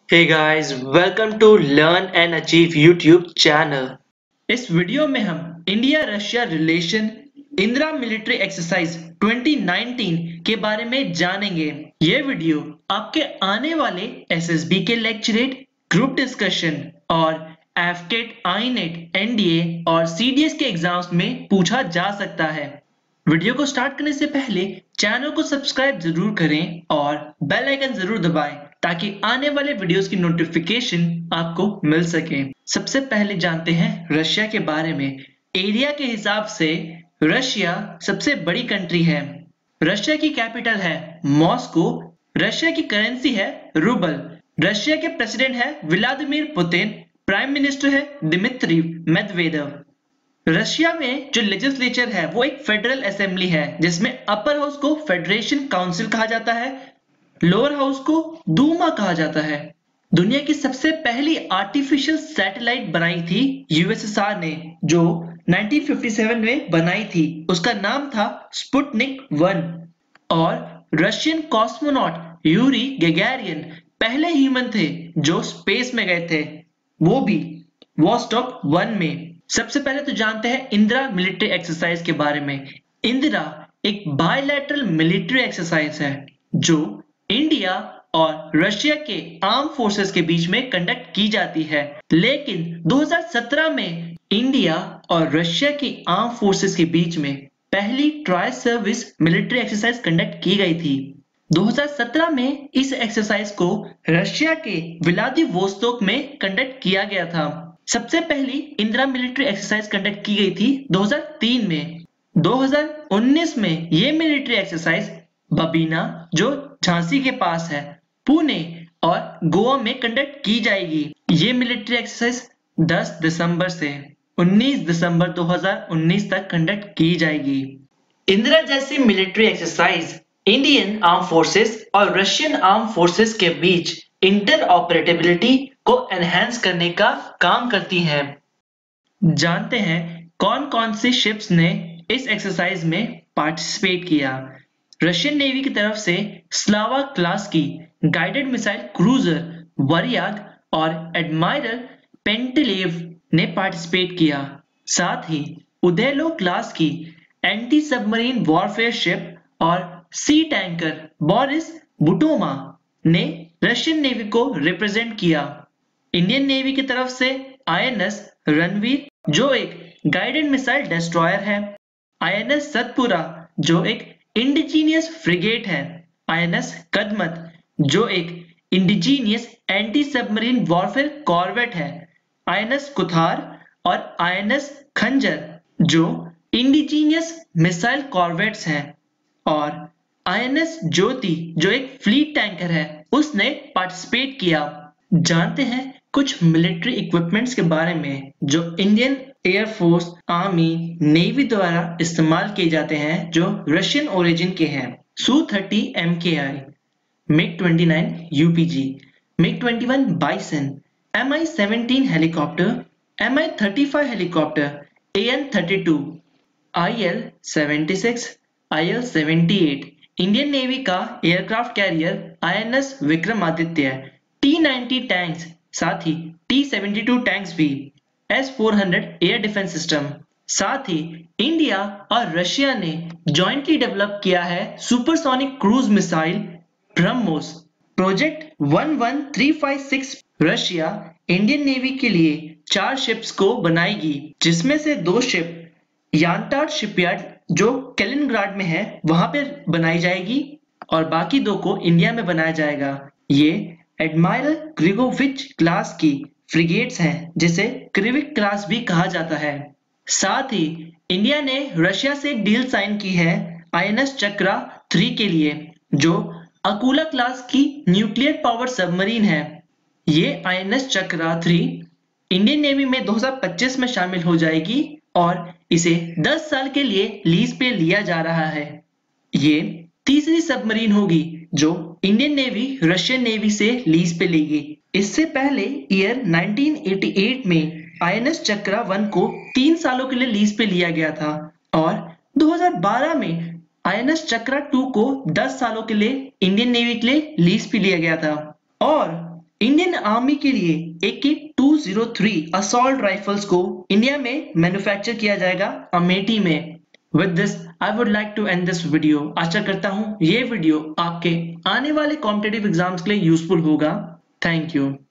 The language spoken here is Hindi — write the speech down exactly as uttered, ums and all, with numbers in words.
Hey guys, welcome to Learn and Achieve YouTube channel. इस वीडियो में हम India Russia relation Indra military exercise twenty nineteen के बारे में जानेंगे। ये वीडियो आपके आने वाले एसएसबी के लेक्चरेट, ग्रुप डिस्कशन और एफकेट, आईनेट, एनडीए और सीडीएस के एग्जाम्स में पूछा जा सकता है। वीडियो को स्टार्ट करने से पहले चैनल को सब्सक्राइब जरूर करें और बेल आइकन जरूर दबाएं ताकि आने वाले वीडियोस की नोटिफिकेशन आपको मिल सके। सबसे पहले जानते हैं रशिया के बारे में। एरिया के हिसाब से रशिया सबसे बड़ी कंट्री है। रशिया की कैपिटल है मॉस्को। रशिया की करेंसी है रूबल। रशिया के प्रेसिडेंट है व्लादिमीर पुतिन। प्राइम मिनिस्टर है दिमित्री मेदवेदेव। रशिया में जो लेजिस्लेचर है वो एक फेडरल असेंबली है जिसमें अपर हाउस को फेडरेशन काउंसिल कहा जाता है, लोअर हाउस को दूमा कहा जाता है। दुनिया की सबसे पहली आर्टिफिशियल सैटेलाइट बनाई थी यूएसएसआर ने, जो नाइनटीन फिफ्टी सेवन में बनाई थी। उसका नाम था स्पुतनिक वन। और रशियन कॉस्मोनॉट यूरी गैगारियन पहले ह्यूमन थे जो स्पेस में गए थे, वो भी वॉस्टॉक वन में। सबसे पहले तो जानते हैं इंदिरा मिलिट्री एक्सरसाइज के बारे में। इंदिरा एक बायलैटरल मिलिट्री एक्सरसाइज है जो इंडिया और रशिया के आर्म फोर्सेस के बीच में कंडक्ट की जाती है, लेकिन दो हज़ार सत्रह में इंडिया और रशिया की आर्म फोर्सेस के बीच में पहली tri service military exercise conduct की गई थी। दो हज़ार सत्रह में इस एक्सरसाइज को रशिया के व्लादिवोस्तोक में कंडक्ट किया गया था। सबसे पहली इंदिरा मिलिट्री एक्सरसाइज कंडक्ट की गई थी दो हज़ार तीन में। दो हज़ार उन्नीस में ये मिलिट्री एक्सरसाइज बबीना, जो झांसी के पास है, पुणे और गोवा में कंडक्ट की जाएगी। ये मिलिट्री एक्सरसाइज दस दिसंबर से उन्नीस दिसंबर दो हज़ार उन्नीस तक कंडक्ट की जाएगी। इंदिरा जैसी military exercise Indian arm forces और रशियन आर्म फोर्सेस के बीच इंटर ऑपरेटेबिलिटी को एनहेंस करने का काम करती हैं। जानते हैं कौन कौन सी शिप्स ने इस एक्सरसाइज में पार्टिसिपेट किया। रशियन नेवी की तरफ से स्लावा क्लास की गाइडेड मिसाइल क्रूजर वरियाग और एडमायरल पेंटेलेव ने पार्टिसिपेट किया। साथ ही उदेलो क्लास की एंटी सबमरीन वॉरफेयर शिप और सी टैंकर बोरिस बुटोमा ने रशियन नेवी को रिप्रेजेंट किया। इंडियन नेवी की तरफ से आईएनएस रणवीर, जो एक गाइडेड मिसाइल डिस्ट्रॉयर है, आईएनएस सतपुरा, जो एक इंडिजीनियस फ्रिगेट है, आईएनएस कदमत, जो एक indigenous anti submarine warfare corvette है, आईएनएस कुथार और आईएनएस खंजर, जो इंडिजीनियस मिसाइल कॉर्वेट्स हैं, और आईएनएस ज्योति, जो एक फ्लीट टैंकर है, उसने पार्टिसिपेट किया। जानते हैं कुछ मिलिट्री इक्विपमेंट्स के बारे में जो इंडियन एयरफोर्स, आर्मी, नेवी द्वारा इस्तेमाल किए जाते हैं, जो रशियन ओरिजिन के हैं। सू thirty M K I, MiG twenty nine UPG, MiG twenty one Bison, M I seventeen helicopter, M I thirty five helicopter, A N thirty two, I L seventy six, I L seventy eight, Indian navy का aircraft carrier INS Vikramaditya, T ninety tanks, साथ ही टी सेवेंटी टू टैंक्स भी, S four hundred air defence system. साथ ही इंडिया और रशिया ने जॉइंटली डेवलप किया है supersonic cruise missile BrahMos. Project one one three five six Russia Indian navy के लिए चार शिप्स को बनाएगी, जिसमें से दो शिप यांटार शिपयार्ड, जो कैलिनग्राड में है, वहां पे बनाई जाएगी और बाकी दो को इंडिया में बनाया जाएगा। ये एडमायरल ग्रिगोविच क्लास की फ्रिगेट्स हैं, जिसे क्रिविक क्लास भी कहा जाता है। साथ ही इंडिया ने रशिया से डील साइन की है आईएनएस चक्रा थ्री के लिए, जो अकुला क्लास की न्यूक्लियर पावर सबमरीन है। ये INS Chakra three Indian navy में दो हज़ार पच्चीस में शामिल हो जाएगी और इसे दस साल के लिए लीज पे लिया जा रहा है। ये तीसरी सबमरीन होगी जो इंडियन नेवी रशियन नेवी से लीज पे लेगी। इससे पहले ईयर नाइनटीन एटी एट में आईएनएस चक्रा वन को तीन सालों के लिए लीज पे लिया गया था और दो हज़ार बारह में आईएनएस चक्रा टू को दस सालों के लिए इंडियन नेवी के लिए लीज पे लिया गया था। और इंडियन आर्मी के लिए A K two zero three assault rifles को इंडिया में मैन्युफैक्चर किया जाएगा अमेठी में। With this, I would like to end this video. आशा करता हूँ ये वीडियो आपके आने वाले कॉम्पिटिटिव एग्जाम्स के लिए यूजफुल होगा। Thank you.